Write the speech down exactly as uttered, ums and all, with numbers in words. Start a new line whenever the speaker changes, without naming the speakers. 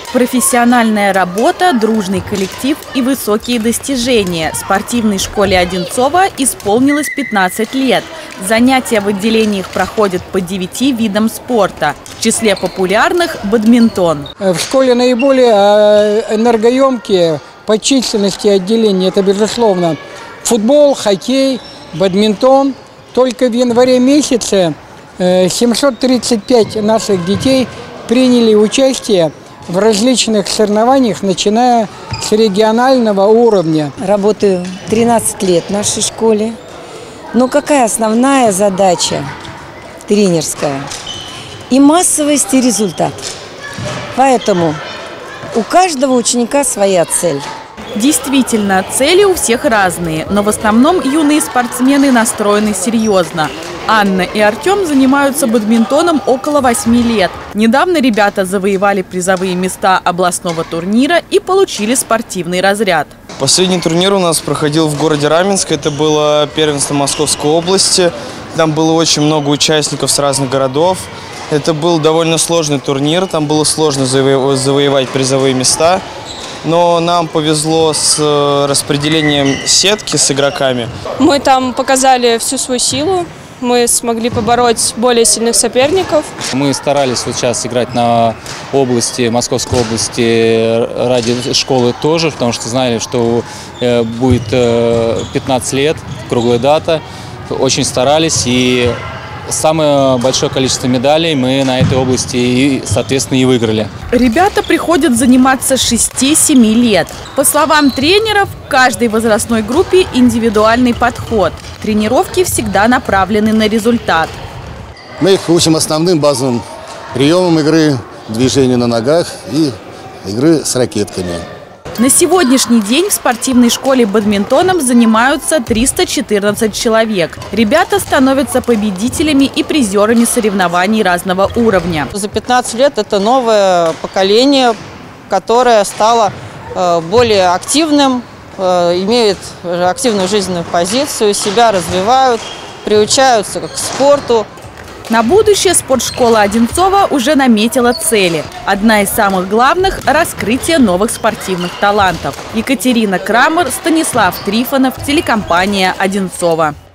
Профессиональная работа, дружный коллектив и высокие достижения. Спортивной школе Одинцова исполнилось пятнадцать лет. Занятия в отделениях проходят по девяти видам спорта. В числе популярных – бадминтон.
В школе наиболее энергоемкие по численности отделения – это, безусловно, футбол, хоккей, бадминтон. Только в январе месяце семьсот тридцать пять наших детей приняли участие в различных соревнованиях, начиная с регионального уровня.
Работаю тринадцать лет в нашей школе. Но какая основная задача тренерская? И массовость, и результат. Поэтому у каждого ученика своя цель.
Действительно, цели у всех разные, но в основном юные спортсмены настроены серьезно. Анна и Артем занимаются бадминтоном около восьми лет. Недавно ребята завоевали призовые места областного турнира и получили спортивный разряд.
Последний турнир у нас проходил в городе Раменск. Это было первенство Московской области. Там было очень много участников с разных городов. Это был довольно сложный турнир. Там было сложно завоевать призовые места. Но нам повезло с распределением сетки с игроками.
Мы там показали всю свою силу. Мы смогли побороть более сильных соперников.
Мы старались вот сейчас играть на области, Московской области ради школы тоже, потому что знали, что будет пятнадцать лет, круглая дата. Очень старались, и самое большое количество медалей мы на этой области, соответственно, и выиграли.
Ребята приходят заниматься с шести-семи лет. По словам тренеров, в каждой возрастной группе индивидуальный подход. Тренировки всегда направлены на результат.
Мы их учим основным базовым приемам игры, движению на ногах и игры с ракетками.
На сегодняшний день в спортивной школе бадминтоном занимаются триста четырнадцать человек. Ребята становятся победителями и призерами соревнований разного уровня.
За пятнадцать лет это новое поколение, которое стало более активным, имеют активную жизненную позицию, себя развивают, приучаются к спорту.
На будущее спортшкола Одинцова уже наметила цели. Одна из самых главных – раскрытие новых спортивных талантов. Екатерина Крамер, Станислав Трифонов, телекомпания «Одинцова».